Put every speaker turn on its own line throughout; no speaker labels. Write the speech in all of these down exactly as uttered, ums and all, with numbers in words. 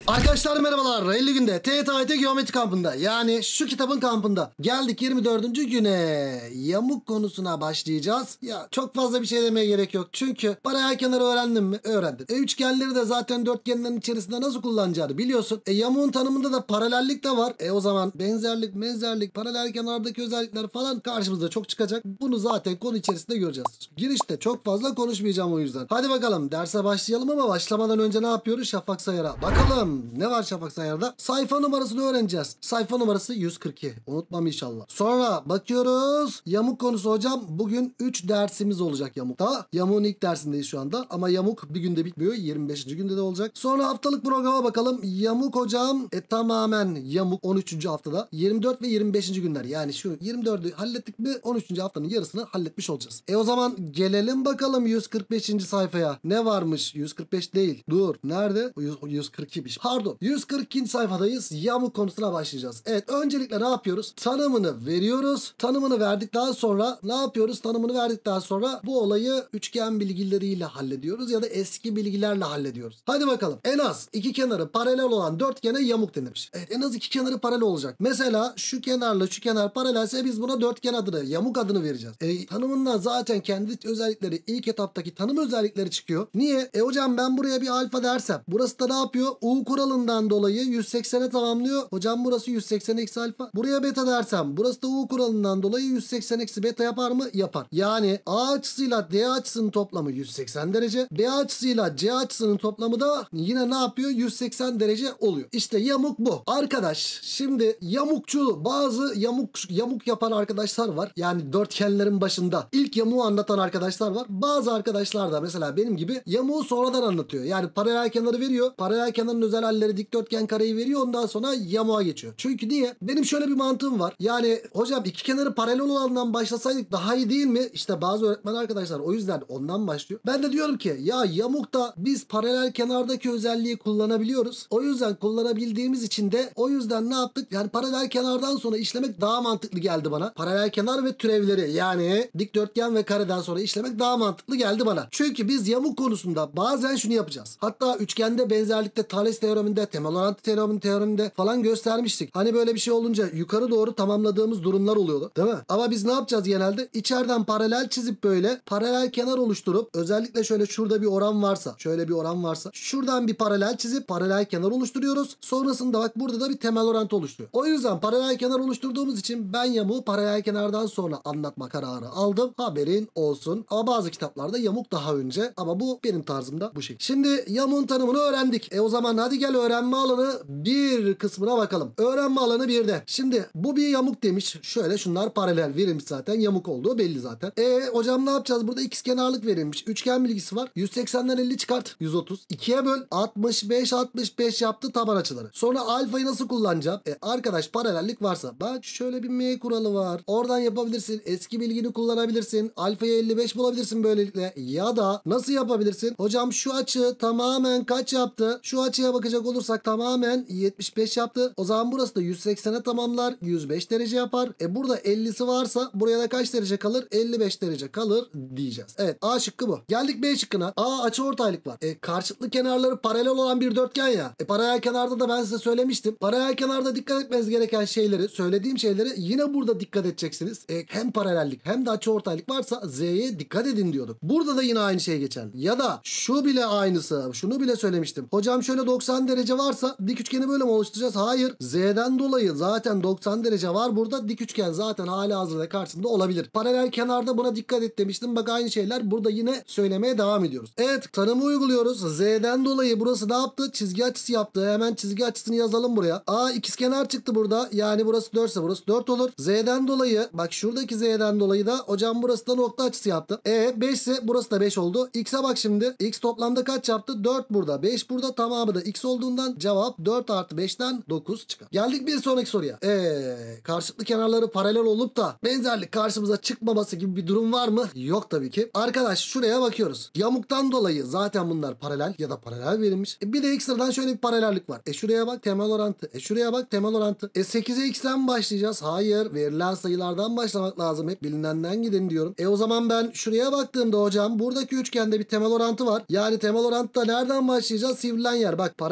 Arkadaşlar merhabalar. elli günde T Y T A Y T Geometri kampında, yani şu kitabın kampında geldik yirmi dördüncü güne. Yamuk konusuna başlayacağız. Ya çok fazla bir şey demeye gerek yok. Çünkü paralel kenarı öğrendin mi? Öğrendin. E üçgenleri de zaten dörtgenlerin içerisinde nasıl kullanacağını biliyorsun. E yamuğun tanımında da paralellik de var. E o zaman benzerlik, benzerlik, paralel kenardaki özellikler falan karşımıza çok çıkacak. Bunu zaten konu içerisinde göreceğiz. Girişte çok fazla konuşmayacağım o yüzden. Hadi bakalım derse başlayalım ama başlamadan önce ne yapıyoruz? Şafak Sayar'a bakalım. Ne var Şafak Sayar'da? Sayfa numarasını öğreneceğiz. Sayfa numarası yüz kırk iki. Unutmam inşallah. Sonra bakıyoruz. Yamuk konusu hocam. Bugün üç dersimiz olacak yamukta. Yamuğun ilk dersindeyiz şu anda. Ama yamuk bir günde bitmiyor. yirmi beşinci günde de olacak. Sonra haftalık programa bakalım. Yamuk hocam e, tamamen yamuk on üçüncü haftada. yirmi dört ve yirmi beşinci günler. Yani şu yirmi dördü hallettik mi on üçüncü haftanın yarısını halletmiş olacağız. E o zaman gelelim bakalım yüz kırk beşinci sayfaya. Ne varmış? yüz kırk beş değil. Dur. Nerede? yüz kırk ikiymiş. Pardon. yüz kırk ikinci sayfadayız. Yamuk konusuna başlayacağız. Evet. Öncelikle ne yapıyoruz? Tanımını veriyoruz. Tanımını verdikten sonra ne yapıyoruz? Tanımını verdikten sonra bu olayı üçgen bilgileriyle hallediyoruz ya da eski bilgilerle hallediyoruz. Hadi bakalım. En az iki kenarı paralel olan dörtgene yamuk denilmiş. Evet. En az iki kenarı paralel olacak. Mesela şu kenarla şu kenar paralelse biz buna dörtgen adını, yamuk adını vereceğiz. E, tanımından zaten kendi özellikleri, ilk etaptaki tanım özellikleri çıkıyor. Niye? E hocam ben buraya bir alfa dersem burası da ne yapıyor? U kuralından dolayı yüz seksene tamamlıyor. Hocam burası yüz seksen eksi alfa. Buraya beta dersem burası da U kuralından dolayı yüz seksen eksi beta yapar mı? Yapar. Yani A açısıyla D açısının toplamı yüz seksen derece. B açısıyla C açısının toplamı da yine ne yapıyor? yüz seksen derece oluyor. İşte yamuk bu. Arkadaş şimdi yamukçu, bazı yamuk yamuk yapan arkadaşlar var. Yani dörtgenlerin başında ilk yamuğu anlatan arkadaşlar var. Bazı arkadaşlar da mesela benim gibi yamuğu sonradan anlatıyor. Yani paralel kenarı veriyor. Paralel kenarın özel halleri, dikdörtgen kareyi veriyor. Ondan sonra yamuğa geçiyor. Çünkü niye? Benim şöyle bir mantığım var. Yani hocam iki kenarı paralel olandan başlasaydık daha iyi değil mi? İşte bazı öğretmen arkadaşlar o yüzden ondan başlıyor. Ben de diyorum ki ya yamukta biz paralel kenardaki özelliği kullanabiliyoruz. O yüzden kullanabildiğimiz için de o yüzden ne yaptık? Yani paralel kenardan sonra işlemek daha mantıklı geldi bana. Paralel kenar ve türevleri, yani dikdörtgen ve kareden sonra işlemek daha mantıklı geldi bana. Çünkü biz yamuk konusunda bazen şunu yapacağız. Hatta üçgende benzerlikte Thales teoreminde, temel orantı teoreminde, teoreminde falan göstermiştik. Hani böyle bir şey olunca yukarı doğru tamamladığımız durumlar oluyordu. Değil mi? Ama biz ne yapacağız genelde? İçeriden paralel çizip böyle paralel kenar oluşturup, özellikle şöyle şurada bir oran varsa, şöyle bir oran varsa şuradan bir paralel çizip paralel kenar oluşturuyoruz. Sonrasında bak burada da bir temel orantı oluşturuyor. O yüzden paralel kenar oluşturduğumuz için ben yamuğu paralel kenardan sonra anlatma kararı aldım. Haberin olsun. Ama bazı kitaplarda yamuk daha önce. Ama bu benim tarzımda bu şey. Şimdi yamuğun tanımını öğrendik. E o zaman hadi gel öğrenme alanı bir kısmına bakalım. Öğrenme alanı birde. Şimdi bu bir yamuk demiş. Şöyle şunlar paralel verilmiş zaten. Yamuk olduğu belli zaten. E hocam ne yapacağız? Burada ikizkenarlık verilmiş. Üçgen bilgisi var. yüz seksenden elli çıkart. yüz otuz. ikiye böl. altmış beş altmış beş yaptı taban açıları. Sonra alfayı nasıl kullanacağım? E arkadaş paralellik varsa bak şöyle bir M kuralı var. Oradan yapabilirsin. Eski bilgini kullanabilirsin. Alfayı elli beş bulabilirsin böylelikle. Ya da nasıl yapabilirsin? Hocam şu açı tamamen kaç yaptı? Şu açıya bakacak olursak tamamen yetmiş beş yaptı. O zaman burası da yüz seksene tamamlar. yüz beş derece yapar. E burada ellisi varsa buraya da kaç derece kalır? elli beş derece kalır diyeceğiz. Evet, A şıkkı bu. Geldik B şıkkına. A açıortaylık var. E karşılıklı kenarları paralel olan bir dörtgen ya. E paralel kenarda da ben size söylemiştim. Paralel kenarda dikkat etmeniz gereken şeyleri, söylediğim şeyleri yine burada dikkat edeceksiniz. E hem paralellik hem de açıortaylık varsa Z'ye dikkat edin diyorduk. Burada da yine aynı şey geçerli. Ya da şu bile aynısı. Şunu bile söylemiştim. Hocam şöyle doksan derece varsa dik üçgeni böyle mi oluşturacağız? Hayır. Z'den dolayı zaten doksan derece var burada. Dik üçgen zaten halihazırda karşısında olabilir. Paralel kenarda buna dikkat et demiştim. Bak aynı şeyler burada yine söylemeye devam ediyoruz. Evet, tanımı uyguluyoruz. Z'den dolayı burası ne yaptı? Çizgi açısı yaptı. Hemen çizgi açısını yazalım buraya. A ikizkenar çıktı burada. Yani burası dört ise burası dört olur. Z'den dolayı bak şuradaki Z'den dolayı da hocam burası da nokta açısı yaptı. E beş ise burası da beş oldu. X'e bak şimdi. X toplamda kaç yaptı? dört burada. beş burada, tamamı da X olduğundan cevap dört artı beşten dokuz çıkar. Geldik bir sonraki soruya. Eee karşılıklı kenarları paralel olup da benzerlik karşımıza çıkmaması gibi bir durum var mı? Yok tabii ki. Arkadaş şuraya bakıyoruz. Yamuktan dolayı zaten bunlar paralel ya da paralel verilmiş. E bir de ekstradan şöyle bir paralellik var. E şuraya bak temel orantı. E şuraya bak temel orantı. E sekize X'ten mi başlayacağız? Hayır. Verilen sayılardan başlamak lazım. Hep bilinenden gidin diyorum. E o zaman ben şuraya baktığımda hocam buradaki üçgende bir temel orantı var. Yani temel orantıda nereden başlayacağız? Sivrilen yer. Bak paralel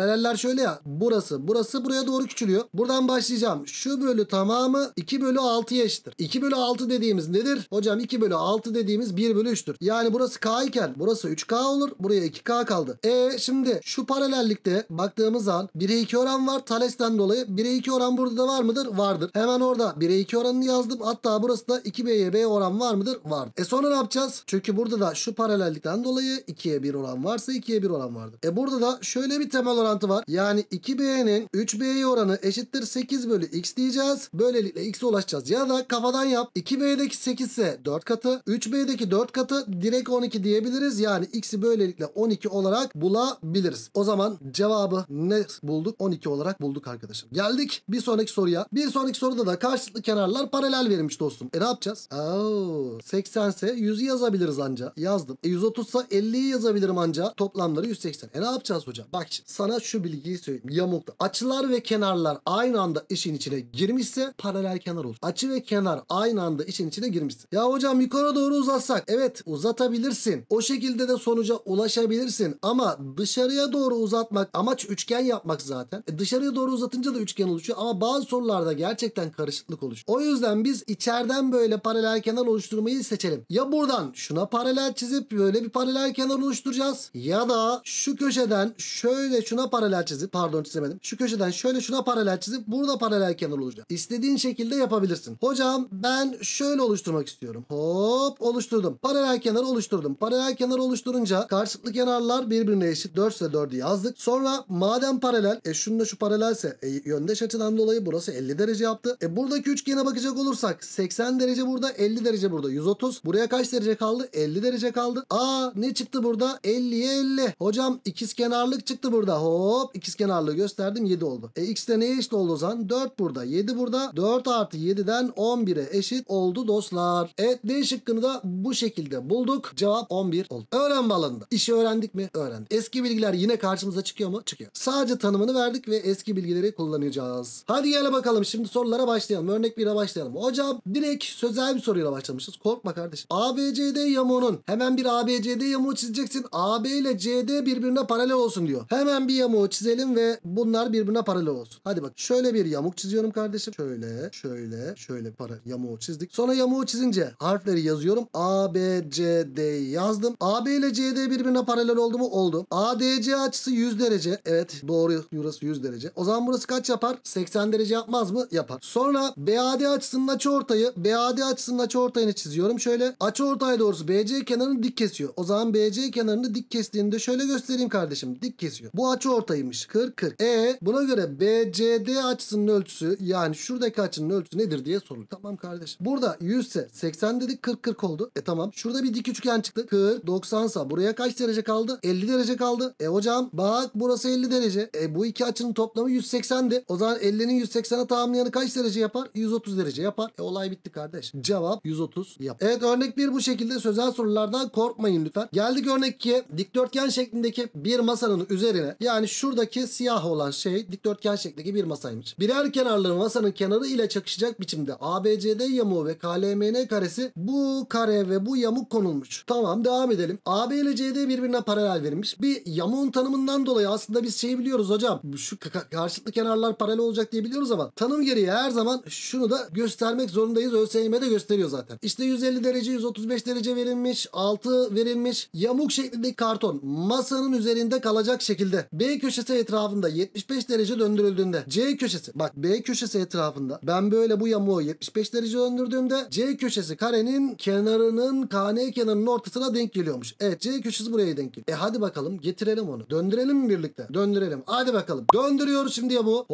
Paraleller şöyle ya. Burası. Burası buraya doğru küçülüyor. Buradan başlayacağım. Şu bölü tamamı iki bölü altıya eşittir. iki bölü altı dediğimiz nedir? Hocam iki bölü altı dediğimiz bir bölü üçtür. Yani burası K iken burası üç K olur. Buraya iki K kaldı. E şimdi şu paralellikte baktığımız an bire iki oran var. Thales'ten dolayı bire iki oran burada da var mıdır? Vardır. Hemen orada bire iki oranını yazdım. Hatta burası da iki B'ye B oran var mıdır? Var. E sonra ne yapacağız? Çünkü burada da şu paralellikten dolayı ikiye bir oran varsa ikiye bir oran vardır. E burada da şöyle bir temel orantı var. Yani iki B'nin üç B'ye oranı eşittir sekiz bölü X diyeceğiz. Böylelikle X'e ulaşacağız. Ya da kafadan yap. iki B'deki sekiz ise dört katı. üç B'deki dört katı direkt on iki diyebiliriz. Yani X'i böylelikle on iki olarak bulabiliriz. O zaman cevabı ne bulduk? on iki olarak bulduk arkadaşım. Geldik bir sonraki soruya. Bir sonraki soruda da karşılıklı kenarlar paralel verilmiş dostum. E ne yapacağız? Oo, seksen ise yüzü yazabiliriz anca. Yazdım. E yüz otuz ise elliyi yazabilirim anca. Toplamları yüz seksen. E ne yapacağız hocam? Bak şimdi sana şu bilgiyi söyleyeyim. Yamukta açılar ve kenarlar aynı anda işin içine girmişse paralel kenar olur. Açı ve kenar aynı anda işin içine girmişse. Ya hocam yukarı doğru uzatsak. Evet uzatabilirsin. O şekilde de sonuca ulaşabilirsin. Ama dışarıya doğru uzatmak amaç üçgen yapmak zaten. E dışarıya doğru uzatınca da üçgen oluşuyor. Ama bazı sorularda gerçekten karışıklık oluşuyor. O yüzden biz içeriden böyle paralel kenar oluşturmayı seçelim. Ya buradan şuna paralel çizip böyle bir paralel kenar oluşturacağız. Ya da şu köşeden şöyle şuna paralel çizip pardon çizemedim. Şu köşeden şöyle şuna paralel çizip burada paralel kenar oluşturacağız. İstediğin şekilde yapabilirsin. Hocam ben şöyle oluşturmak istiyorum. Hop oluşturdum. Paralel kenar oluşturdum. Paralel kenar oluşturunca karşılıklı kenarlar birbirine eşit. dört ise dördü yazdık. Sonra madem paralel e şununla şu paralelse e, yöndeş açıdan dolayı burası elli derece yaptı. E buradaki üçgene bakacak olursak seksen derece burada, elli derece burada, yüz otuz. Buraya kaç derece kaldı? elli derece kaldı. Aa ne çıktı burada? elliye elli. Hocam ikizkenarlık çıktı burada. Hop ikizkenarlığı gösterdim yedi oldu. E x de neye eşit oldu o zaman? dört burada, yedi burada. dört artı yediden on bire eşit oldu dostlar. Evet D şıkkını da bu şekilde bulduk. Cevap on bir oldu. Öğrenme alanında. İşi öğrendik mi? Öğrendik. Eski bilgiler yine karşımıza çıkıyor mu? Çıkıyor. Sadece tanımını verdik ve eski bilgileri kullanacağız. Hadi gel bakalım şimdi sorulara başlayalım. Örnek bire başlayalım. Hocam direkt sözel bir soruyla başlamışız. Korkma kardeşim. A B C D yamuğunun hemen bir A B C D yamuğu çizeceksin. A B ile C D birbirine paralel olsun diyor. Hemen bir yamuğu çizelim ve bunlar birbirine paralel olsun. Hadi bak. Şöyle bir yamuk çiziyorum kardeşim. Şöyle, şöyle, şöyle para yamuğu çizdik. Sonra yamuğu çizince harfleri yazıyorum. A B C D yazdım. A B ile C D birbirine paralel oldu mu? Oldu. A D C açısı yüz derece. Evet doğru. Burası yüz derece. O zaman burası kaç yapar? seksen derece yapmaz mı? Yapar. Sonra B A D açısının açıortayı. B A D açısının açıortayını çiziyorum. Şöyle açıortay doğrusu B C kenarını dik kesiyor. O zaman B C kenarını dik kestiğinde şöyle göstereyim kardeşim. Dik kesiyor. Bu açıortaymış. kırk kırk. E buna göre B C D açısının ölçüsü yani şuradaki açının ölçüsü nedir diye sorulur. Tamam kardeşim. Burada yüz ise seksen dedik kırk kırk oldu. E tamam. Şurada bir dik üçgen çıktı. kırk doksan ise buraya kaç derece kaldı? elli derece kaldı. E hocam bak burası elli derece. E bu iki açının toplamı yüz seksendi. O zaman ellinin yüz seksene tamamlayanı kaç derece yapar? yüz otuz derece yapar. E olay bitti kardeş. Cevap yüz otuz yap. Evet örnek bir bu şekilde sözel sorulardan korkmayın lütfen. Geldik örnek ikiye. Dikdörtgen şeklindeki bir masanın üzerine yani şuradaki siyah olan şey dikdörtgen şeklindeki bir masaymış. Birer kenarları masanın kenarı ile çakışacak biçimde A B C D yamuğu ve K L M N karesi bu kare ve bu yamuk konulmuş. Tamam devam edelim. A B ile C D birbirine paralel verilmiş. Bir yamuğun tanımından dolayı aslında biz şeyi biliyoruz hocam. Şu karşılıklı kenarlar paralel olacak diye biliyoruz ama tanım gereği her zaman şunu da göstermek zorundayız. ÖSYM'de gösteriyor zaten. İşte yüz elli derece, yüz otuz beş derece verilmiş, altı verilmiş. Yamuk şeklindeki karton masanın üzerinde kalacak şekilde B köşesi etrafında yetmiş beş derece döndürüldüğünde C köşesi bak B köşesi etrafında ben böyle bu yamuğu yetmiş beş derece döndürdüğümde C köşesi karenin kenarının K N kenarının ortasına denk geliyormuş. Evet C köşesi buraya denk geliyor. E hadi bakalım getirelim onu. Döndürelim mi birlikte? Döndürelim. Hadi bakalım. Döndürüyoruz şimdi yamuğu.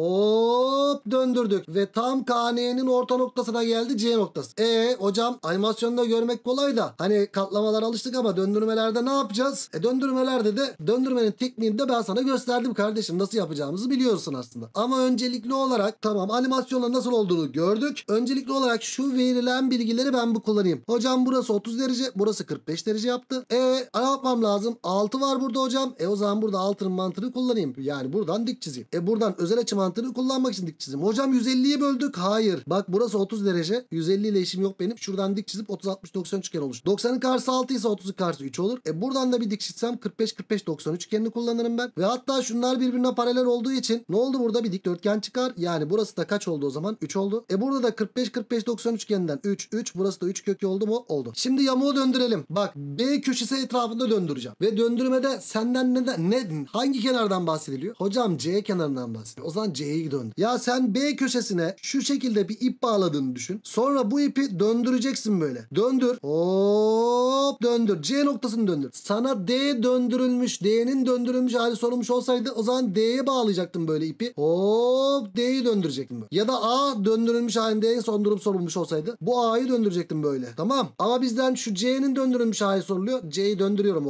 Hop döndürdük ve tam K N'nin orta noktasına geldi C noktası. E hocam animasyonda görmek kolay da hani katlamalar alıştık ama döndürmelerde ne yapacağız? E döndürmelerde de döndürmenin tekniğini de ben sana gösterdim kardeşim. Nasıl yapacağımızı biliyorsun aslında. Ama öncelikli olarak tamam animasyonla nasıl olduğunu gördük. Öncelikli olarak şu verilen bilgileri ben bu kullanayım. Hocam burası otuz derece. Burası kırk beş derece yaptı. E ne yapmam lazım? altı var burada hocam. E o zaman burada altının mantığını kullanayım. Yani buradan dik çizeyim. E buradan özel açı mantığını kullanmak için dik çizeyim. Hocam yüz elliyi böldük. Hayır. Bak burası otuz derece. yüz elli ile işim yok benim. Şuradan dik çizip otuz altmış doksan üçgen olur. doksanın karşısı altı ise otuzun karşısı üç olur. E buradan da bir dik çizsem kırk beş kırk beş doksan üçgenini kullanırım ben. Ve hatta zaman şunlar birbirine paralel olduğu için ne oldu burada? Bir dikdörtgen çıkar. Yani burası da kaç oldu o zaman? üç oldu. E burada da kırk beş kırk beş doksan üçgeninden üç üç. Burası da üç kökü oldu mu? Oldu. Şimdi yamuğu döndürelim. Bak B köşesi etrafında döndüreceğim. Ve döndürmede senden neden ne hangi kenardan bahsediliyor? Hocam C kenarından bahsediyor. O zaman C'yi döndür. Ya sen B köşesine şu şekilde bir ip bağladığını düşün. Sonra bu ipi döndüreceksin böyle. Döndür. Hop döndür. C noktasını döndür. Sana D döndürülmüş, D'nin döndürülmüş hali sorulmuş olsaydı o zaman D'ye bağlayacaktım böyle ipi. Hop D'yi döndürecektim böyle. Ya da A döndürülmüş halinde en son durum sorulmuş olsaydı bu A'yı döndürecektim böyle. Tamam. Ama bizden şu C'nin döndürülmüş hali soruluyor. C'yi döndürüyorum.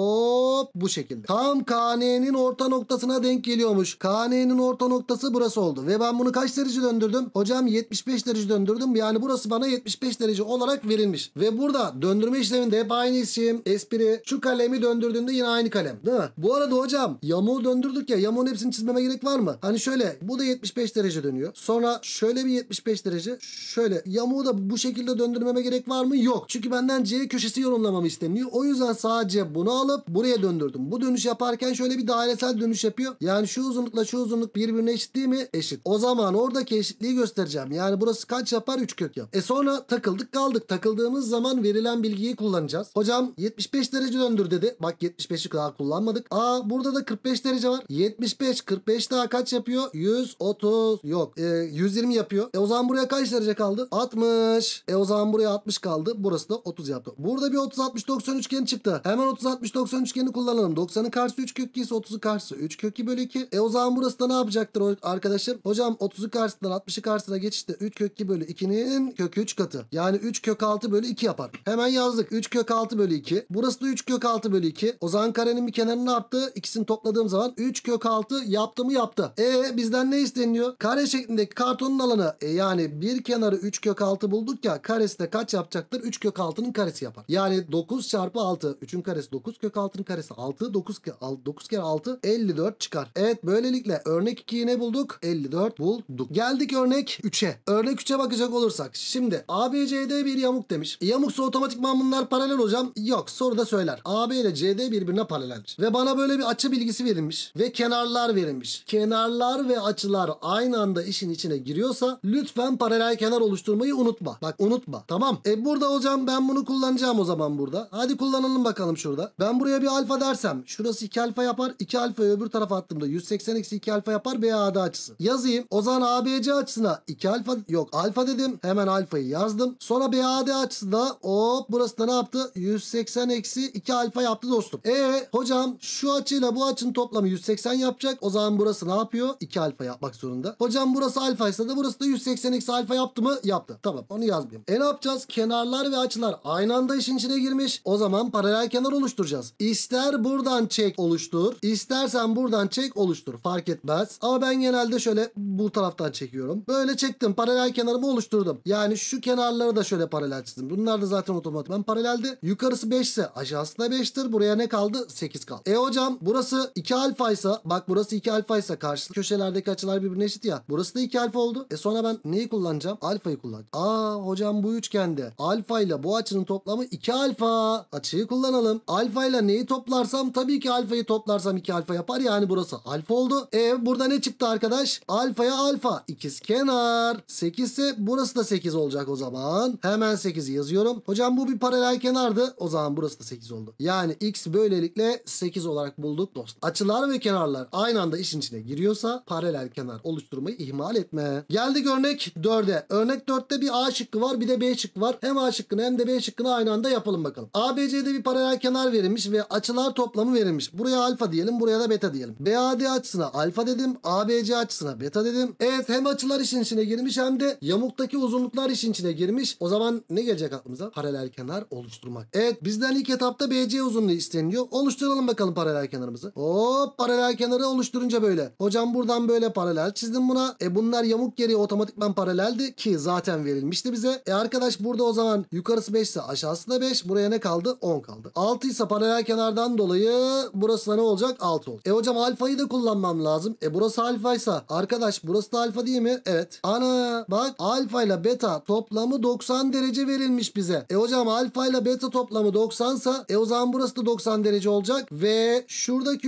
Hop bu şekilde. Tam K N'nin orta noktasına denk geliyormuş. K N'nin orta noktası burası oldu. Ve ben bunu kaç derece döndürdüm? Hocam yetmiş beş derece döndürdüm. Yani burası bana yetmiş beş derece olarak verilmiş. Ve burada döndürme işleminde hep aynı isim, espri. Şu kalemi döndürdüğümde yine aynı kalem. Değil mi? Bu arada hocam yamuğu döndürdük ya. Yamuğun hepsini çizmeme gerek var mı? Hani şöyle bu da yetmiş beş derece dönüyor. Sonra şöyle bir yetmiş beş derece. Şöyle yamuğu da bu şekilde döndürmeme gerek var mı? Yok. Çünkü benden C köşesi yorumlamamı isteniyor. O yüzden sadece bunu alıp buraya döndürdüm. Bu dönüş yaparken şöyle bir dairesel dönüş yapıyor. Yani şu uzunlukla şu uzunluk birbirine eşit değil mi? Eşit. O zaman oradaki eşitliği göstereceğim. Yani burası kaç yapar? üç kök yap. E sonra takıldık kaldık. Takıldığımız zaman verilen bilgiyi kullanacağız. Hocam yetmiş beş derece döndür dedi. Bak yetmiş beşi daha kullanmadık. Aa burada da kırk beş derece var. yetmiş beş kırk beş daha kaç yapıyor? yüz otuz yok. E, yüz yirmi yapıyor. E o zaman buraya kaç derece kaldı? altmış. E o zaman buraya altmış kaldı. Burası da otuz yaptı. Burada bir otuz altmış doksan üçgeni çıktı. Hemen otuz altmış doksan üçgeni kullanalım. doksanın karşısı üç kök iki ise otuzun karşısı üç kök iki bölü iki. E o zaman burası da ne yapacaktır arkadaşım? Hocam otuzu karşısından altmışı karşısına geçişte üç kök iki bölü ikinin kökü üç katı. Yani üç kök altı bölü iki yapar. Hemen yazdık. üç kök altı bölü iki. Burası da üç kök altı bölü iki. O zaman karenin bir kenarını ne yaptı? İkisini topladığım zaman üç kök altı yaptı mı yaptı. E bizden ne isteniyor? Kare şeklindeki kartonun alanı. E yani bir kenarı üç kök altı bulduk ya. Karesi de kaç yapacaktır? üç kök altının karesi yapar. Yani dokuz çarpı altı. üçün karesi dokuz kök altının karesi altı. dokuz, dokuz kere altı elli dört çıkar. Evet böylelikle örnek ikiyi ne bulduk? elli dört bulduk. Geldik örnek üçe. Örnek üçe bakacak olursak. Şimdi A B C D bir yamuk demiş. Yamuksa otomatikman bunlar paralel hocam. Yok soruda söyler. A B ile C D birbirine paraleldir. Ve bana böyle bir açı bilgisi verilmiş. Ve kenarlar verilmiş. Kenarlar ve açılar aynı anda işin içine giriyorsa lütfen paralel kenar oluşturmayı unutma. Bak unutma. Tamam. E burada hocam ben bunu kullanacağım o zaman burada. Hadi kullanalım bakalım şurada. Ben buraya bir alfa dersem şurası iki alfa yapar. iki alfayı öbür tarafa attığımda yüz seksen eksi iki alfa yapar B A D açısı. Yazayım. O zaman A B C açısına iki alfa yok alfa dedim. Hemen alfayı yazdım. Sonra B A D açısı da hop burası da ne yaptı? yüz seksen eksi iki alfa yaptı dostum. E hocam şu açıyla bu açının toplamı yüz seksen yapacak. O zaman burası ne yapıyor? iki alfa yapmak zorunda. Hocam burası alfa ise de burası da yüz seksen eksi alfa yaptı mı? Yaptı. Tamam onu yazmayayım. E ne yapacağız? Kenarlar ve açılar aynı anda işin içine girmiş. O zaman paralel kenar oluşturacağız. İster buradan çek oluştur. İstersen buradan çek oluştur. Fark etmez. Ama ben genelde şöyle bu taraftan çekiyorum. Böyle çektim. Paralel kenarımı oluşturdum. Yani şu kenarları da şöyle paralel çizdim. Bunlar da zaten otomatikman paraleldi. Yukarısı beş ise aşağısı da beştir. Buraya ne kaldı? sekiz kaldı. E hocam burası iki alfa ise bak burası iki alfa ise karşı köşelerdeki açılar birbirine eşit ya. Burası da iki alfa oldu. E sonra ben neyi kullanacağım? Alfayı kullanacağım. Aa hocam bu üçgende alfa ile bu açının toplamı iki alfa. Açıyı kullanalım. Alfa ile neyi toplarsam tabii ki alfayı toplarsam iki alfa yapar. Yani burası alfa oldu. E burada ne çıktı arkadaş? Alfaya alfa. İkizkenar. sekiz ise burası da sekiz olacak o zaman. Hemen sekizi yazıyorum. Hocam bu bir paralel kenardı. O zaman burası da sekiz oldu. Yani x böylelikle sekiz olarak bulduk dost. Açılar ve kenarlar aynı anda işin içine giriyorsa paralel kenar oluşturmayı ihmal etme. Geldik örnek dörde. Örnek dörtte bir A şıkkı var bir de B şıkkı var. Hem A şıkkını hem de B şıkkını aynı anda yapalım bakalım. A B C'de bir paralel kenar verilmiş ve açılar toplamı verilmiş. Buraya alfa diyelim, buraya da beta diyelim. B A D açısına alfa dedim, A B C açısına beta dedim. Evet hem açılar işin içine girmiş hem de yamuktaki uzunluklar işin içine girmiş. O zaman ne gelecek aklımıza? Paralel kenar oluşturmak. Evet bizden ilk etapta B C uzunluğu isteniyor. Oluşturalım bakalım paralel kenarımızı. Hop paralel kenarı oluşturunca böyle. Hocam buradan böyle paralel çizdim buna. E bunlar yamuk geriye otomatikman paraleldi ki zaten verilmişti bize. E arkadaş burada o zaman yukarısı beş ise aşağısı da beş. Buraya ne kaldı? on kaldı. altı ise paralel kenardan dolayı burası da ne olacak? altı oldu. E hocam alfayı da kullanmam lazım. E burası alfa ise arkadaş burası da alfa değil mi? Evet. Ana bak alfa ile beta toplamı doksan derece verilmiş bize. E hocam alfa ile beta toplamı doksan ise e o zaman burası da doksan derece olacak ve şuradaki üçgen ne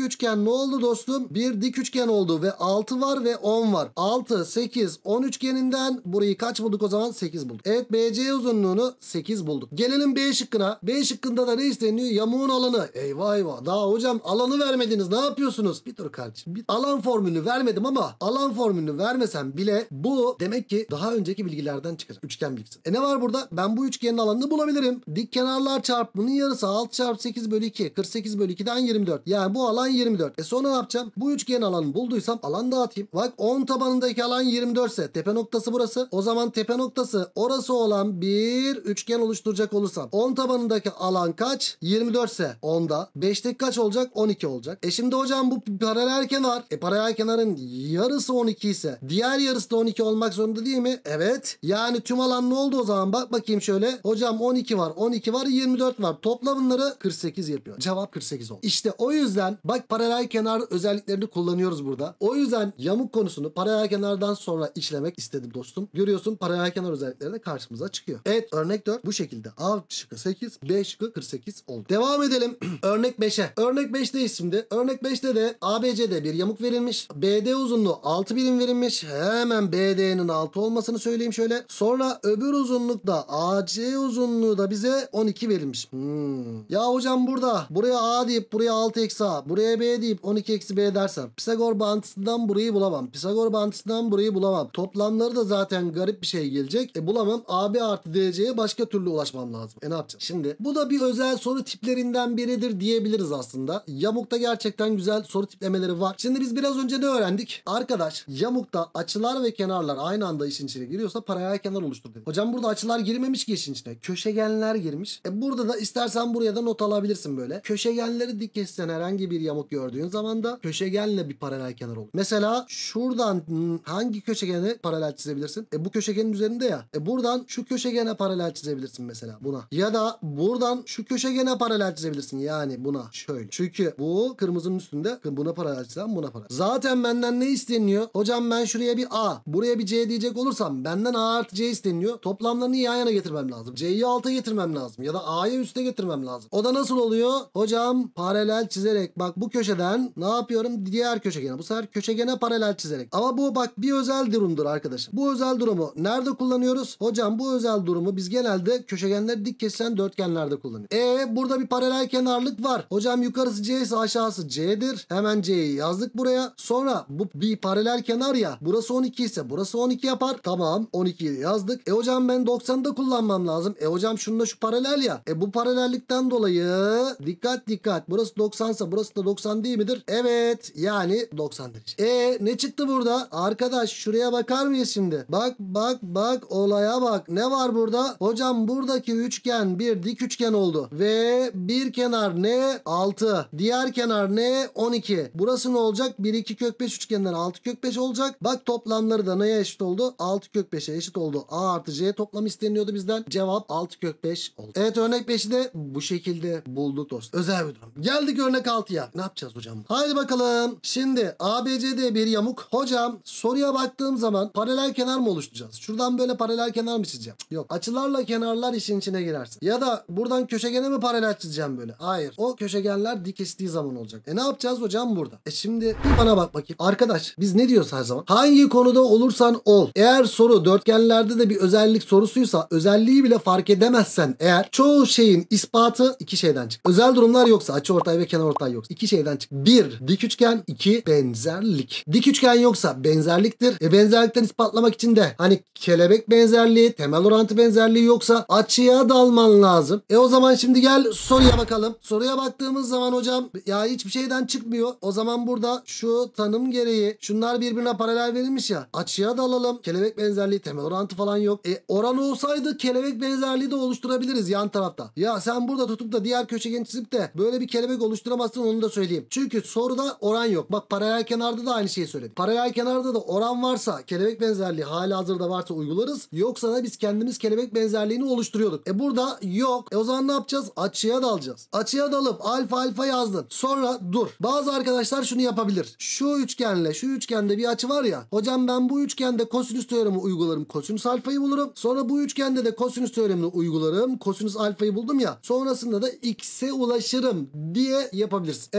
ne oldu dostum? Bir dik üçgen oldu ve altı var ve on var. altı, sekiz, on üçgeninden burayı kaç bulduk o zaman? sekiz bulduk. Evet, B C uzunluğunu sekiz bulduk. Gelelim B şıkkına. B şıkkında da ne isteniyor? Yamuğun alanı. Eyvah eyvah. Daha hocam alanı vermediniz. Ne yapıyorsunuz? Bir dur kardeşim. Bir alan formülünü vermedim ama alan formülünü vermesem bile bu demek ki daha önceki bilgilerden çıkacak. Üçgen bilgisi. E ne var burada? Ben bu üçgenin alanını bulabilirim. Dik kenarlar çarpımının yarısı altı çarpı sekiz bölü iki. kırk sekiz bölü ikiden yirmi dört. Yani bu alan yirmi dört. E sonra ne yapacağım? Bu üçgenin alanını bulduysam alan dağıtayım. Bak on tabanındaki alan yirmi dört ise tepe noktası burası. O zaman tepe noktası orası olan bir üçgen oluşturacak olursam on tabanındaki alan kaç? yirmi dört ise onda. beşteki kaç olacak? on iki olacak. E şimdi hocam bu paralel kenar. E paralel kenarın yarısı on iki ise diğer yarısı da on iki olmak zorunda değil mi? Evet. Yani tüm alan ne oldu o zaman? Bak bakayım şöyle. Hocam on iki var, on iki var, yirmi dört var. Topla bunları kırk sekiz yapıyor. Cevap kırk sekiz oldu. İşte o yüzden bak paralel kenar özelliklerini kullanıyoruz burada. O yüzden yamuk konusunu paralel kenardan sonra işlemek istedim dostum. Görüyorsun paralel kenar özellikleri de karşımıza çıkıyor. Evet, örnek dört bu şekilde. A şıkkı sekiz, B şıkkı kırk sekiz oldu. Devam edelim. Örnek beşe. Örnek beşteyiz şimdi. Örnek beşte de A B C'de bir yamuk verilmiş. B D uzunluğu altı birim verilmiş. Hemen B D'nin altı olmasını söyleyeyim şöyle. Sonra öbür uzunlukta A C uzunluğu da bize on iki verilmiş. Hmm. Ya hocam burada buraya A deyip buraya altı eksi A, buraya B deyip on iki eksi B dersem Pisagor bağıntısından burayı bulamam. Pisagor bağıntısından burayı bulamam. Toplamları da zaten garip bir şey gelecek. E bulamam. A B artı D C'ye başka türlü ulaşmam lazım. E ne yapacağız? Şimdi bu da bir özel soru tiplerinden biridir diyebiliriz aslında. Yamukta gerçekten güzel soru tiplemeleri var. Şimdi biz biraz önce ne öğrendik? Arkadaş yamukta açılar ve kenarlar aynı anda işin içine giriyorsa paralel kenar oluştur dedik. Hocam burada açılar girmemiş ki işin içine. Köşegenler girmiş. E burada da istersen buraya da not alabilirsin böyle. Köşegenleri dik kesen herhangi bir yamuk gördüğün zaman da köşegenle bir paralel kenar olur. Mesela şuradan hangi köşegene paralel çizebilirsin? E bu köşegenin üzerinde ya. E buradan şu köşegene paralel çizebilirsin mesela buna. Ya da buradan şu köşegene paralel çizebilirsin. Yani buna şöyle. Çünkü bu kırmızının üstünde buna paralel çizen buna paralel. Zaten benden ne isteniyor? Hocam ben şuraya bir A, buraya bir C diyecek olursam benden A artı C isteniyor. Toplamlarını yan yana getirmem lazım. C'yi alta getirmem lazım. Ya da A'yı üste getirmem lazım. O da nasıl oluyor? Hocam paralel çizerek bak bu köşeden ne yapıyorum? Diğer köşegene. Bu sefer köşegene paralel çizerek. Ama bu bak bir özel durumdur arkadaşım. Bu özel durumu nerede kullanıyoruz? Hocam bu özel durumu biz genelde köşegenleri dik kesilen dörtgenlerde kullanıyoruz. E burada bir paralel kenarlık var. Hocam yukarısı C ise aşağısı C'dir. Hemen C'yi yazdık buraya. Sonra bu bir paralel kenar ya. Burası on iki ise burası on iki yapar. Tamam. on ikiyi yazdık. E hocam ben doksanı da kullanmam lazım. E hocam şununla şu paralel ya. E bu paralellikten dolayı dikkat dikkat. Burası doksan ise burası da doksan değil midir? Evet. Yani doksan derece. E ne çıktı burada? Arkadaş şuraya bakar mıyız şimdi? Bak bak bak olaya bak. Ne var burada? Hocam buradaki üçgen bir dik üçgen oldu. Ve bir kenar ne? altı. Diğer kenar ne? on iki. Burası ne olacak? bir iki kök beş üçgeninden altı kök beş olacak. Bak toplamları da neye eşit oldu? altı kök beşe eşit oldu. A artı C toplam isteniyordu bizden. Cevap altı kök beş oldu. Evet, örnek beşi de bu şekilde bulduk dost. Özel bir durum. Geldik örnek altıya. Ne yapacağız hocam? Haydi bakalım. Şimdi A B C D bir yamuk. Hocam soruya baktığım zaman paralel kenar mı oluşturacağız? Şuradan böyle paralel kenar mı çizeceğim? Yok. Açılarla kenarlar işin içine girersin. Ya da buradan köşegene mi paralel çizeceğim böyle? Hayır. O köşegenler dik kestiği zaman olacak. E ne yapacağız hocam burada? E şimdi bir bana bak bakayım. Arkadaş biz ne diyoruz her zaman? Hangi konuda olursan ol. Eğer soru dörtgenlerde de bir özellik sorusuysa özelliği bile fark edemezsen eğer çoğu şeyin ispatı iki şeyden çık. Özel durumlar yoksa açıortay ve kenarortay yoksa iki şeyden çık. Bir dik üçgen, iki benzerlik. Dik üçgen yoksa benzerliktir. E benzerlikten ispatlamak için de hani kelebek benzerliği, temel orantı benzerliği yoksa açıya dalman lazım. E o zaman şimdi gel soruya bakalım. Soruya baktığımız zaman hocam ya hiçbir şeyden çıkmıyor. O zaman burada şu tanım gereği şunlar birbirine paralel verilmiş ya. Açıya dalalım. Kelebek benzerliği, temel orantı falan yok. E oran olsaydı kelebek benzerliği de oluşturabiliriz yan tarafta. Ya sen burada tutup da diğer köşegeni çizip de böyle bir kelebek oluşturamazsın, onu da söyleyeyim. Çünkü soruda oran yok. Bak paralel kenarda da aynı şeyi söyledim. Paralel kenarda da oran varsa, kelebek benzerliği halihazırda varsa uygularız. Yoksa da biz kendimiz kelebek benzerliğini oluşturuyorduk. E burada yok. E o zaman ne yapacağız? Açıya dalacağız. Açıya dalıp alfa alfa yazdın. Sonra dur. Bazı arkadaşlar şunu yapabilir. Şu üçgenle şu üçgende bir açı var ya. Hocam ben bu üçgende kosinüs teoremi uygularım. Kosinüs alfayı bulurum. Sonra bu üçgende de kosinüs teoremini uygularım. Kosinüs alfayı buldum ya. Sonrasında da x'e ulaşırım diye yapabilirsin. Evet doğru.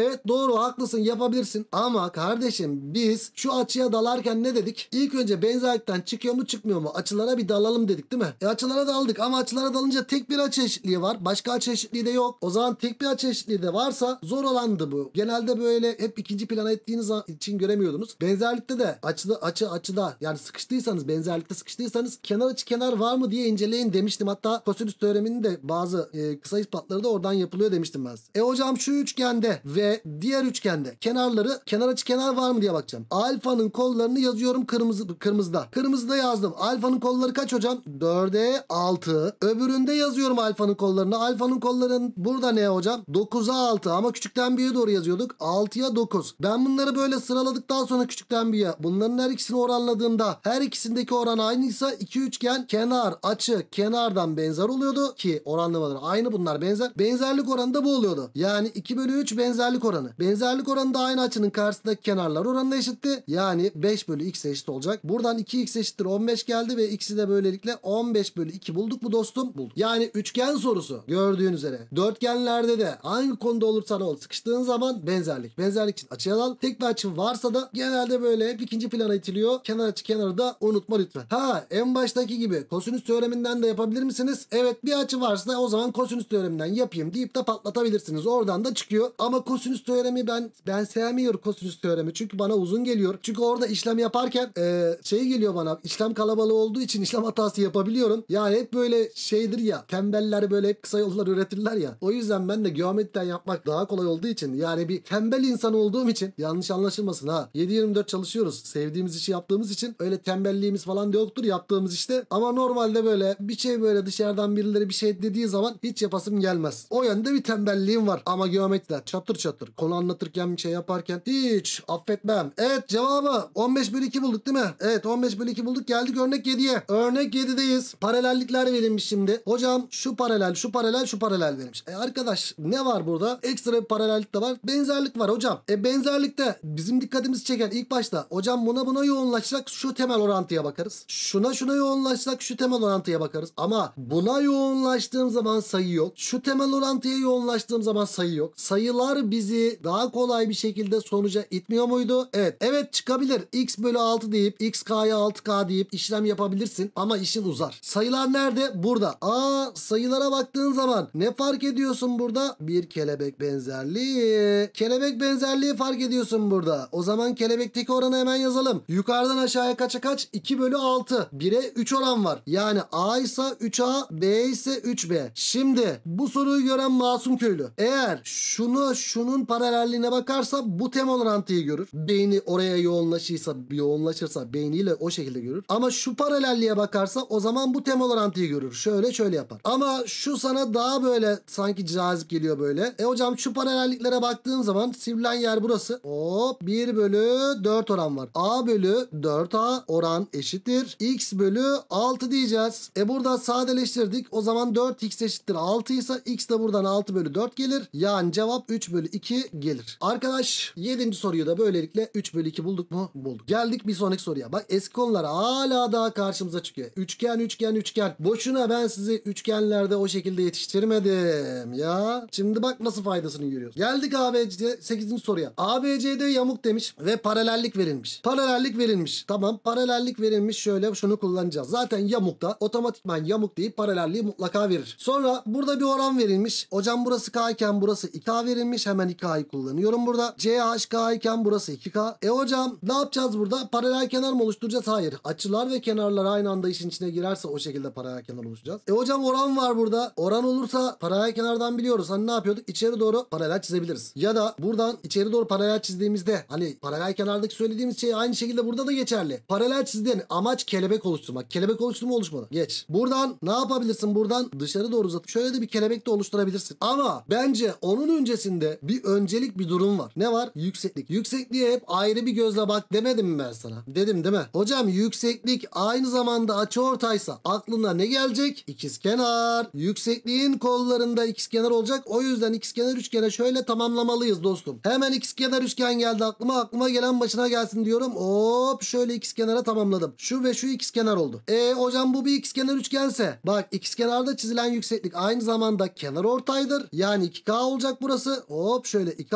Doğru, haklısın, yapabilirsin. Ama kardeşim biz şu açıya dalarken ne dedik? İlk önce benzerlikten çıkıyor mu çıkmıyor mu? Açılara bir dalalım dedik değil mi? E açılara daldık ama açılara dalınca tek bir açı eşitliği var. Başka açı eşitliği de yok. O zaman tek bir açı eşitliği de varsa zor olandı bu. Genelde böyle hep ikinci plana ettiğiniz için göremiyordunuz. Benzerlikte de açıda açı açıda yani sıkıştıysanız, benzerlikte sıkıştıysanız kenar açı kenar var mı diye inceleyin demiştim. Hatta kosinüs teoreminin de bazı e, kısa ispatları da oradan yapılıyor demiştim ben size. E hocam şu üçgende ve diğer üçgende kenarları, kenar açı kenar var mı diye bakacağım. Alfanın kollarını yazıyorum kırmızı kırmızıda. Kırmızıda yazdım. Alfanın kolları kaç hocam? dörde altı. Öbüründe yazıyorum alfanın kollarını. Alfanın kolların burada ne hocam? dokuza altı ama küçükten büyüğe doğru yazıyorduk. altıya dokuz. Ben bunları böyle sıraladıktan sonra küçükten büyüğe, bunların her ikisini oranladığımda her ikisindeki oran aynıysa iki üçgen kenar açı kenardan benzer oluyordu ki oranlamaları aynı, bunlar benzer. Benzerlik oranı da bu oluyordu. Yani iki bölü üç benzerlik oranı. Benzerlik oranı da aynı açının karşısındaki kenarlar oranına eşitti. Yani beş bölü x eşit olacak. Buradan iki x eşittir on beş geldi ve x'i de böylelikle on beş bölü iki bulduk mu dostum? Bulduk. Yani üçgen sorusu gördüğün üzere. Dörtgenlerde de hangi konuda olursa ol sıkıştığın zaman benzerlik. Benzerlik için açıya dal. Tek bir açı varsa da genelde böyle hep ikinci plana itiliyor. Kenar açı kenarı da unutma lütfen. Ha, en baştaki gibi kosinüs teoreminden de yapabilir misiniz? Evet, bir açı varsa o zaman kosinüs teoreminden yapayım deyip de patlatabilirsiniz. Oradan da çıkıyor. Ama kosinüs teoremi ben ben sevmiyorum kosinüs teoremi. Çünkü bana uzun geliyor. Çünkü orada işlem yaparken e, şey geliyor bana. İşlem kalabalığı olduğu için işlem hatası yapabiliyorum. Yani hep böyle şeydir ya. Tembeller böyle hep kısa yollar üretirler ya. O yüzden ben de geometriden yapmak daha kolay olduğu için, yani bir tembel insan olduğum için, yanlış anlaşılmasın ha. yedi yirmi dört çalışıyoruz. Sevdiğimiz işi yaptığımız için öyle tembelliğimiz falan da yoktur yaptığımız işte. Ama normalde böyle bir şey, böyle dışarıdan birileri bir şey dediği zaman hiç yapasım gelmez. O yönde bir tembelliğim var. Ama geometride çatır çatır konu anlatırken, bir şey yaparken hiç affetmem. Evet, cevabı on beş bölü iki bulduk değil mi? Evet, on beş bölü iki bulduk. Geldik örnek yediye. Örnek yedideyiz. Paralellikler verilmiş şimdi. Hocam şu paralel, şu paralel, şu paralel verilmiş. E arkadaş ne var burada? Ekstra bir paralellik de var. Benzerlik var hocam. E benzerlikte bizim dikkatimizi çeken ilk başta hocam buna buna yoğunlaşsak şu temel orantıya bakarız. Şuna şuna yoğunlaşsak şu temel orantıya bakarız. Ama buna yoğunlaştığım zaman sayı yok. Şu temel orantıya yoğunlaştığım zaman sayı yok. Sayılar bizi daha kolay bir şekilde sonuca itmiyor muydu? Evet. Evet, çıkabilir. X bölü altı deyip xk'ya altı k deyip işlem yapabilirsin. Ama işin uzar. Sayılar nerede? Burada. Aa, sayılara baktığın zaman ne fark ediyorsun burada? Bir kelebek benzerliği. Kelebek benzerliği fark ediyorsun burada. O zaman kelebekteki oranı hemen yazalım. Yukarıdan aşağıya kaça kaç? iki bölü altı. bire üç oran var. Yani A ise üç a, B ise üç b. Şimdi bu soruyu gören masum köylü, eğer şunu şunun paralelliğine bakarsa bu temel orantıyı görür. Beyni oraya yoğunlaşırsa, yoğunlaşırsa beyniyle o şekilde görür. Ama şu paralelliğe bakarsa o zaman bu temel orantıyı görür. Şöyle şöyle yapar. Ama şu sana daha böyle sanki cazip geliyor böyle. E hocam şu paralelliklere baktığın zaman sivrilen yer burası. Hop, bir bölü dört oran var. A bölü dört a oran eşittir x bölü altı diyeceğiz. E burada sadeleştirdik. O zaman dört x eşittir altı ise x de buradan altı bölü dört gelir. Yani cevap üç bölü iki gelir. Arkadaş, yedinci soruyu da böylelikle üç bölü iki bulduk mu? Bulduk. Geldik bir sonraki soruya. Bak, eski konular hala daha karşımıza çıkıyor. Üçgen, üçgen, üçgen. Boşuna ben sizi üçgenlerde o şekilde yetiştirmedim ya. Şimdi bak nasıl faydasını görüyoruz. Geldik A B C sekizinci soruya. A B C'de yamuk demiş ve paralellik verilmiş. Paralellik verilmiş. Tamam, paralellik verilmiş. Şöyle şunu kullanacağız. Zaten yamukta otomatikman yamuk deyip paralelliği mutlaka verir. Sonra burada bir oran verilmiş. Hocam burası K iken burası iki K verilmiş. Hemen iki K'yı kullanıyorum burada. C H K iken burası iki K. E hocam ne yapacağız burada? Paralel kenar mı oluşturacağız? Hayır. Açılar ve kenarlar aynı anda işin içine girerse o şekilde paralel kenar oluşturacağız. E hocam oran var burada. Oran olursa paralel kenardan biliyoruz. Hani ne yapıyorduk? İçeri doğru paralel çizebiliriz. Ya da buradan içeri doğru paralel çizdiğimizde hani paralel kenardaki söylediğimiz şey aynı şekilde burada da geçerli. Paralel çizdiğin amaç kelebek oluşturmak. Kelebek oluştu mu oluşmadı? Geç. Buradan ne yapabilirsin? Buradan dışarı doğru uzatıp şöyle de bir kelebek de oluşturabilirsin. Ama bence onun öncesinde bir öncelik bir durum var. Ne var? Yükseklik. Yüksekliğe hep ayrı bir gözle bak demedim mi ben sana? Dedim değil mi? Hocam yükseklik aynı zamanda açıortaysa aklına ne gelecek? İkizkenar. Yüksekliğin kollarında ikizkenar olacak. O yüzden ikizkenar üçgene şöyle tamamlamalıyız dostum. Hemen ikizkenar üçgen geldi aklıma. Aklıma gelen başına gelsin diyorum. Hop, şöyle ikizkenara tamamladım. Şu ve şu ikizkenar oldu. E hocam bu bir ikizkenar üçgense bak, ikizkenarda çizilen yükseklik aynı zamanda kenar ortaydır. Yani iki K olacak burası. Hop, şöyle iki K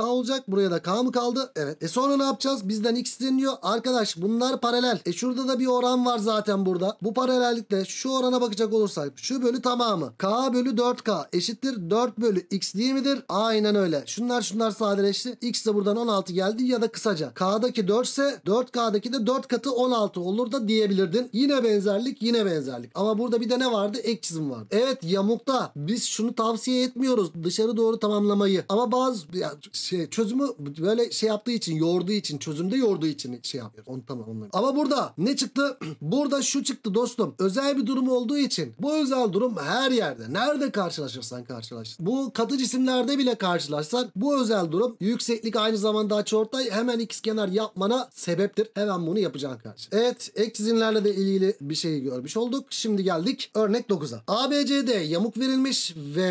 olacak. Buraya da K mı kaldı? Evet. E sonra ne yapacağız? Bizden X isteniyor. Arkadaş bunlar paralel. E şurada da bir oran var zaten burada. Bu paralellikle şu orana bakacak olursak şu bölü tamamı. K bölü dört K eşittir dört bölü X değil midir? Aynen öyle. Şunlar şunlar sadeleşti. X de buradan on altı geldi ya da kısaca K'daki dört ise dört K'daki de dört katı on altı olur da diyebilirdin. Yine benzerlik yine benzerlik. Ama burada bir de ne vardı? Ek çizim vardı. Evet yamukta biz şunu tavsiye etmiyoruz. Dışarı doğru tamamlamayı. Ama bazı ya, şey, çözümü böyle şey yaptığı için yoğurduğu için çözümde yoğurduğu için şey yapıyor. Onu tamam onları. Ama burada ne çıktı? Burada şu çıktı dostum. Özel bir durum olduğu için bu özel durum her yerde. Nerede karşılaşırsan karşılaş. Bu katı cisimlerde bile karşılaşsan bu özel durum yükseklik aynı zamanda açıortay hemen ikizkenar yapmana sebeptir. Hemen bunu yapacaksın karşı. Evet ek çizimlerle de ilgili bir şeyi görmüş olduk. Şimdi geldik örnek dokuza. A B C D yamuk verilmiş ve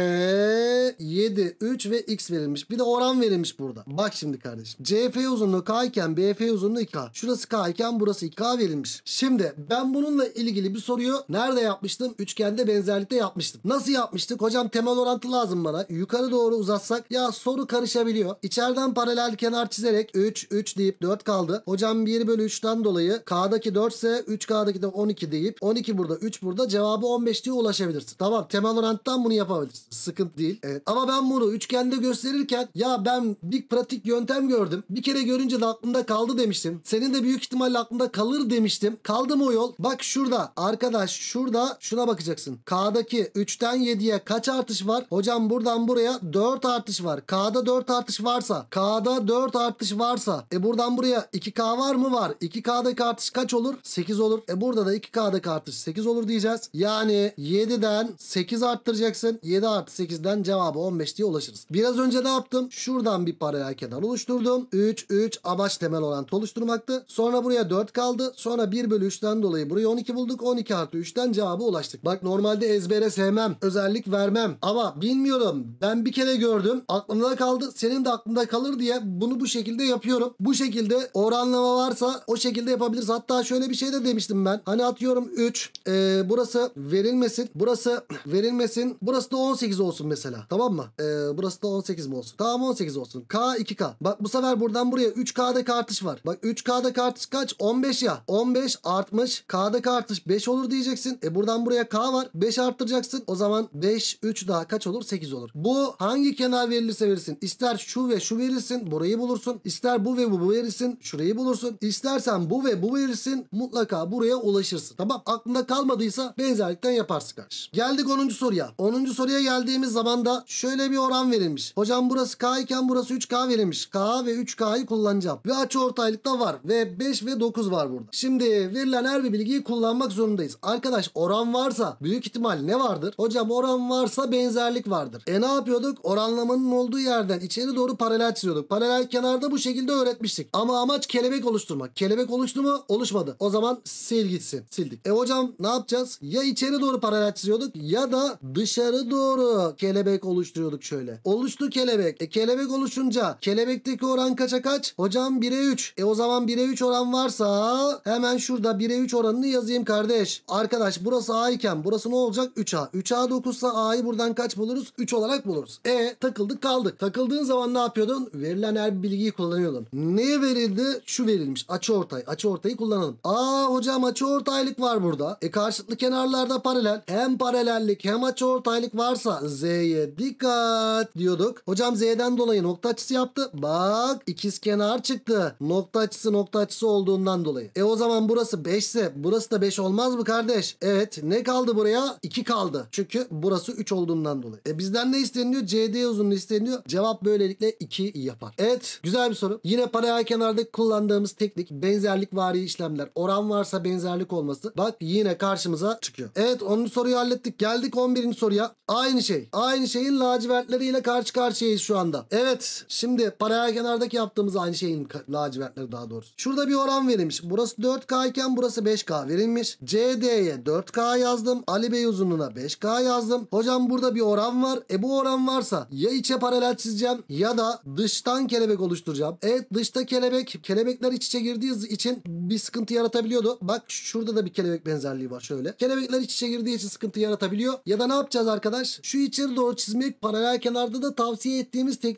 yedi, üç ve X verilmiş. Bir de oran verilmiş burada. Bak şimdi kardeşim. C F uzunluğu K iken B F uzunluğu iki K. Şurası K iken burası iki K verilmiş. Şimdi ben bununla ilgili bir soruyu nerede yapmıştım? Üçgende benzerlikte yapmıştım. Nasıl yapmıştık? Hocam temel orantı lazım bana. Yukarı doğru uzatsak ya soru karışabiliyor. İçeriden paralel kenar çizerek üç, üç deyip dört kaldı. Hocam bir bölü üçten dolayı K'daki dört ise üç K'daki de on iki deyip on iki burada üç burada cevabı on beş diye ulaşabilirsin. Tamam temel orantıdan bunu yapabilirsin. Sıkıntı değil. Evet. Ama ben bunu üçgende gösterirken ya ben bir pratik yöntem gördüm. Bir kere görünce de aklımda kaldı demiştim. Senin de büyük ihtimalle aklında kalır demiştim. Kaldı mı o yol? Bak şurada arkadaş şurada şuna bakacaksın. K'daki üçten yediye kaç artış var? Hocam buradan buraya dört artış var. K'da dört artış varsa K'da dört artış varsa e buradan buraya iki K var mı? Var. iki K'daki artış kaç olur? sekiz olur. E burada da iki K'daki artış sekiz olur diyeceğiz. Yani yediden sekiz arttıracaksın. yedi artı sekizden cevabı on beş diye ulaşırız. Biraz önce ne yaptım? Şuradan bir paralel kenar oluşturdum. üç, üç amaç temel orantı oluşturmaktı. Sonra buraya dört kaldı. Sonra bir bölü üçten dolayı buraya on iki bulduk. on iki artı üçten cevabı ulaştık. Bak normalde ezbere sevmem. Özellik vermem. Ama bilmiyorum. Ben bir kere gördüm. Aklımda kaldı. Senin de aklında kalır diye bunu bu şekilde yapıyorum. Bu şekilde oranlama varsa o şekilde yapabiliriz. Hatta şöyle bir şey de demiştim ben. Hani atıyorum üç. Ee, burası verilmesin. Burası verilmesin. Burası da on sekiz olsun mesela. Tamam mı? Ee, burası da on sekiz mi olsun? Tamam on sekiz olsun. K iki K. Bak bu sefer buradan buraya üç K'daki artış var. Bak üç K'daki artış kaç? on beş ya. on beş artmış. K'daki artış beş olur diyeceksin. E buradan buraya K var. beş arttıracaksın. O zaman beş, üç daha kaç olur? sekiz olur. Bu hangi kenar verilirse verilsin. İster şu ve şu verilsin. Burayı bulursun. İster bu ve bu verilsin. Şurayı bulursun. İstersen bu ve bu verilsin. Mutlaka buraya ulaşırsın. Tamam. Aklında kalmadıysa benzerlikten yaparsın kardeşim. Geldik onuncu soruya. onuncu soruya geldiğimiz zaman da şöyle bir oran verilmiş. Hocam burası K iken burası üç K verilmiş. K ve üç K'yı kullanacağım. Ve açıortaylık da var. Ve beş ve dokuz var burada. Şimdi verilen her bir bilgiyi kullanmak zorundayız. Arkadaş oran varsa büyük ihtimal ne vardır? Hocam oran varsa benzerlik vardır. E ne yapıyorduk? Oranlamanın olduğu yerden içeri doğru paralel çiziyorduk. Paralel kenarda bu şekilde öğretmiştik. Ama amaç kelebek oluşturmak. Kelebek oluştu mu? Oluşmadı. O zaman sil gitsin. Sildik. E hocam ne yapacağız? Ya içeri doğru paralel çiziyorduk ya da dışarı doğru kelebek oluşturuyorduk şöyle. Oluştu kelebek. E kelebek oluşunca kelebekteki oran kaça kaç? Hocam bire üç. E o zaman bire üç oran varsa hemen şurada bire üç oranını yazayım kardeş. Arkadaş burası A iken burası ne olacak? üç A. üç A dokuzsa A'yı buradan kaç buluruz? üç olarak buluruz. E takıldık kaldık. Takıldığın zaman ne yapıyordun? Verilen her bilgiyi kullanıyordun. Ne verildi? Şu verilmiş. Açıortay. Açıortayı kullanalım. Aa hocam açıortaylık var burada. E karşılıklı kenarlarda paralel. Hem paralellik hem açıortaylık varsa Z'ye dikkat diyorduk. Hocam Z'den dolayı nokta açısı yaptı. Bak ikizkenar çıktı. Nokta açısı nokta açısı olduğundan dolayı. E o zaman burası beş ise burası da beş olmaz mı kardeş? Evet. Ne kaldı buraya? iki kaldı. Çünkü burası üç olduğundan dolayı. E bizden ne isteniyor? C D uzunluğu isteniyor. Cevap böylelikle iki yapar. Evet. Güzel bir soru. Yine paralel kenardaki kullandığımız teknik benzerlik vari işlemler. Oran varsa benzerlik olması. Bak yine karşımıza çıkıyor. Evet onuncu soruyu hallettik. Geldik on birinci soruya. Aynı şey. Aynı şeyin lacivertleriyle karşı karşıyayız şu anda. Evet. Şimdi paralel kenardaki yaptığımız aynı şeyin lacivertleri daha doğrusu. Şurada bir oran verilmiş. Burası dört K iken burası beş K verilmiş. C D'ye dört K yazdım. Ali Bey uzunluğuna beş K yazdım. Hocam burada bir oran var. E bu oran varsa ya içe paralel çizeceğim ya da dıştan kelebek oluşturacağım. Evet dışta kelebek. Kelebekler iç içe girdiği için bir sıkıntı yaratabiliyordu. Bak şurada da bir kelebek benzerliği var şöyle. Kelebekler iç içe girdiği için sıkıntı yaratabiliyor. Ya da ne yapacağız arkadaş? Şu içeri doğru çizmek paralel kenarda da tavsiye ettiğimiz teknikte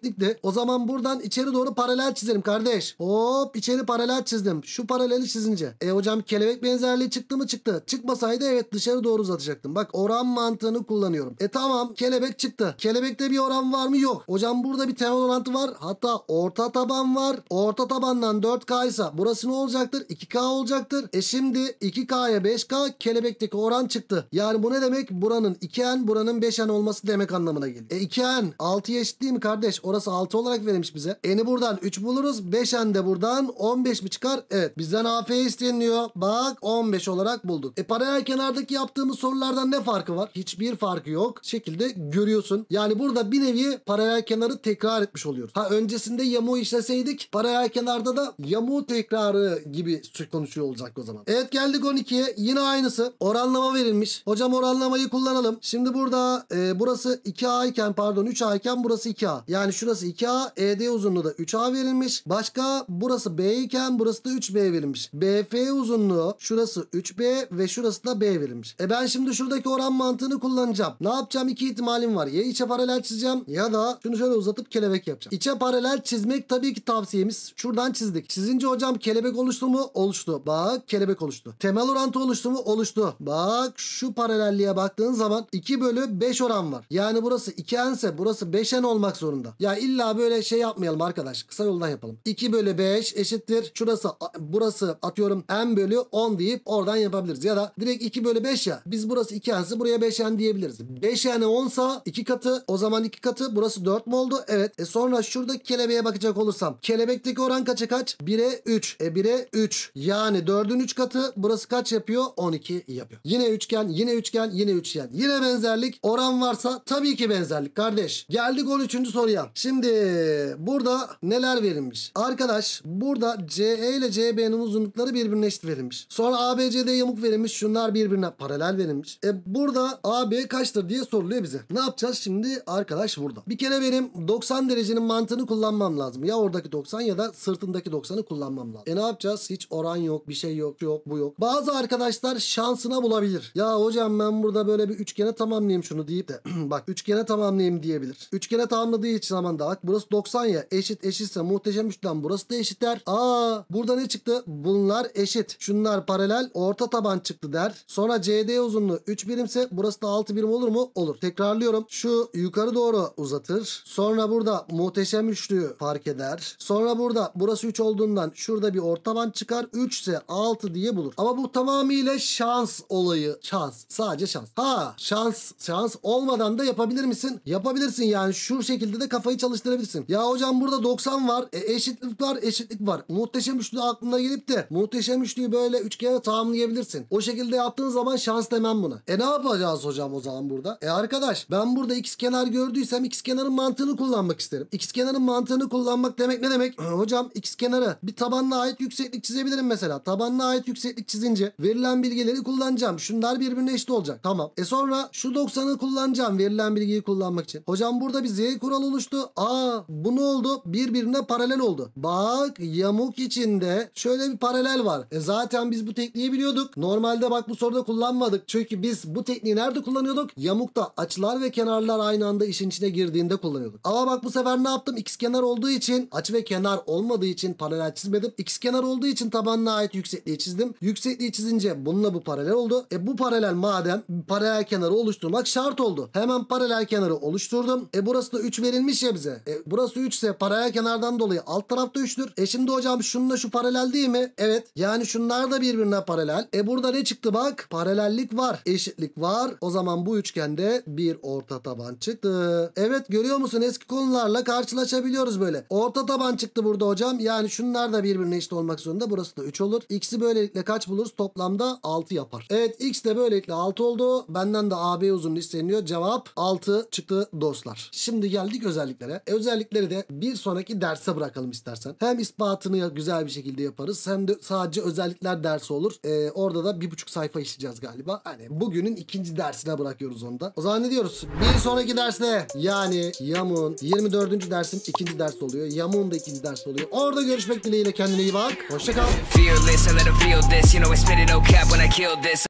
O zaman buradan içeri doğru paralel çizelim kardeş. Hop içeri paralel çizdim. Şu paraleli çizince. E hocam kelebek benzerliği çıktı mı? Çıktı. Çıkmasaydı evet dışarı doğru uzatacaktım. Bak oran mantığını kullanıyorum. E tamam kelebek çıktı. Kelebekte bir oran var mı? Yok. Hocam burada bir temel orantı var. Hatta orta taban var. Orta tabandan dört K ise burası ne olacaktır? iki K olacaktır. E şimdi iki K'ya beş K kelebekteki oran çıktı. Yani bu ne demek? Buranın iki N buranın beş N olması demek anlamına geliyor. E iki N altıya eşit değil mi kardeş? Orası altı olarak verilmiş bize. N'i buradan üç buluruz. beş N de buradan on beş mi çıkar? Evet. Bizden A F isteniyor. Bak on beş olarak bulduk. E paralel kenardaki yaptığımız sorulardan ne farkı var? Hiçbir farkı yok. Şekilde görüyorsun. Yani burada bir nevi paralel kenarı tekrar etmiş oluyoruz. Ha öncesinde yamuğu işleseydik paralel kenarda da yamuğu tekrarı gibi konuşuyor olacak o zaman. Evet geldik on ikiye. Yine aynısı. Oranlama verilmiş. Hocam oranlamayı kullanalım. Şimdi burada e, burası iki A iken pardon üç A iken burası iki A. Yani şurası iki A. E D uzunluğu da üç A verilmiş. Başka burası B iken burası da üç B verilmiş. B F uzunluğu şurası üç B ve şurası da B verilmiş. E ben şimdi şuradaki oran mantığını kullanacağım. Ne yapacağım? İki ihtimalim var. Ya içe paralel çizeceğim ya da şunu şöyle uzatıp kelebek yapacağım. İçe paralel çizmek tabii ki tavsiyemiz. Şuradan çizdik. Çizince hocam kelebek oluştu mu? Oluştu. Bak kelebek oluştu. Temel orantı oluştu mu? Oluştu. Bak şu paralelliğe baktığın zaman iki bölü beş oran var. Yani burası iki N ise burası beş N olmak zorunda. Ya illa böyle şey yapmayalım arkadaş. Kısa yoldan yapalım. iki bölü beş eşittir. Şurası burası atıyorum N bölü on deyip oradan yapabiliriz. Ya da direkt iki bölü beş ya. Biz burası iki N ise buraya beş N diyebiliriz. beş N on sa iki katı. O zaman iki katı. Burası dört mu oldu? Evet. E sonra şuradaki kelebeğe bakacak olursam. Kelebekteki oran kaça kaç? bire üç. E bire üç. Yani dördün üç katı. Burası kaç yapıyor? on iki yapıyor. Yine üçgen, yine üçgen, yine üçgen. Yine benzerlik. Oran varsa tabii ki benzerlik kardeş. Geldik on üçüncü soruya. Şimdi burada neler verilmiş? Arkadaş burada C E ile C B'nin uzunlukları birbirine eşit verilmiş. Sonra A B C D yamuk verilmiş. Şunlar birbirine paralel verilmiş. E burada A B kaçtır diye soruluyor bize. Ne yapacağız şimdi? Arkadaş burada. Bir kere benim doksan derecenin mantığını kullanmam lazım. Ya oradaki doksan ya da sırtındaki doksanı kullanmam lazım. E ne yapacağız? Hiç oran yok, bir şey yok, yok, bu yok. Bazı arkadaşlar şansına bulabilir. Ya hocam ben burada böyle bir üçgene tamamlayayım şunu deyip de bak üçgene tamamlayayım diyebilir. Üçgene tamamladığı için zaman da bak burası doksan ya eşit eşitse muhteşem üçten burası da eşit der. Aa burada ne çıktı? Bunlar eşit. Şunlar paralel orta taban çıktı der. Sonra C D uzunluğu üç birimse burası da altı birim olur mu? Olur. Tekrarlıyorum. Şu yukarı doğru uzatır. Sonra burada muhteşem üçlüyü fark eder. Sonra burada burası üç olduğundan şurada bir orta taban çıkar. üç ise altı diye bulur. Ama bu tamamıyla şans olayı. Şans. Sadece şans. Ha şans şans olmadan da yapabilir misin? Yapabilirsin yani. Şu şekilde de kafayı çalıştırabilirsin. Ya hocam burada doksan var. E, eşitlik var. Eşitlik var. Muhteşem üçlü aklına gelip de muhteşem üçlüyü böyle üçgene tamamlayabilirsin. O şekilde yaptığın zaman şans demem buna. E ne yapacağız hocam o zaman burada? E arkadaş ben burada ikizkenar gördüysem ikizkenarın mantığını kullanmak isterim. İkizkenarın mantığını kullanmak demek ne demek? Hocam ikizkenarı bir tabanına ait yükseklik çizebilirim mesela. Tabanına ait yükseklik çizince verilen bilgileri kullanacağım. Şunlar birbirine eşit olacak. Tamam. E sonra şu doksanı kullanacağım verilen bilgiyi kullanmak için. Hocam burada bir Z kuralı oluştu. Aa bu ne oldu? Birbirine paralel oldu. Bak yamuk içinde şöyle bir paralel var. E zaten biz bu tekniği biliyorduk. Normalde bak bu soruda kullanmadık. Çünkü biz bu tekniği nerede kullanıyorduk? Yamukta açılar ve kenarlar aynı anda işin içine girdiğinde kullanıyorduk. Ama bak bu sefer ne yaptım? İkizkenar olduğu için açı ve kenar olmadığı için paralel çizmedim. İkizkenar olduğu için tabanına ait yüksekliği çizdim. Yüksekliği çizince bununla bu paralel oldu. E bu paralel madem paralel kenarı oluşturmak şart oldu. Hemen paralel kenarı oluşturdum. E burası da üç verilmiş ya bize. E burası üç ise paralel kenardan dolayı alt tarafta üçtür. E şimdi hocam şununla şu paralel değil mi? Evet. Yani şunlar da birbirine paralel. E burada ne çıktı bak? Paralellik var. Eşitlik var. O zaman bu üçgende bir orta taban çıktı. Evet görüyor musun? Eski konularla karşılaşabiliyoruz böyle. Orta taban çıktı burada hocam. Yani şunlar da birbirine eşit olmak zorunda. Burası da üç olur. X'i böylelikle kaç buluruz? Toplamda altı yapar. Evet X de böylelikle altı oldu. Benden de A B uzunluğu isteniyor. Cevap altı çıktı dostlar. Şimdi geldik özelliklere. E, özellikleri de bir sonraki derse bırakalım istersen. Hem ispatını güzel bir şekilde yaparız. Hem de sadece özellikler dersi olur. E, orada da bir buçuk sayfa işleyeceğiz galiba. Hani bugünün ikinci dersine bırakıyoruz onu da. O zaman ne diyoruz? Bir sonraki derste yani Yamun yirmi dördüncü dersin ikinci ders oluyor. Yamun da ikinci ders oluyor. Orada görüşmek dileğiyle kendine iyi bak. Hoşça kal.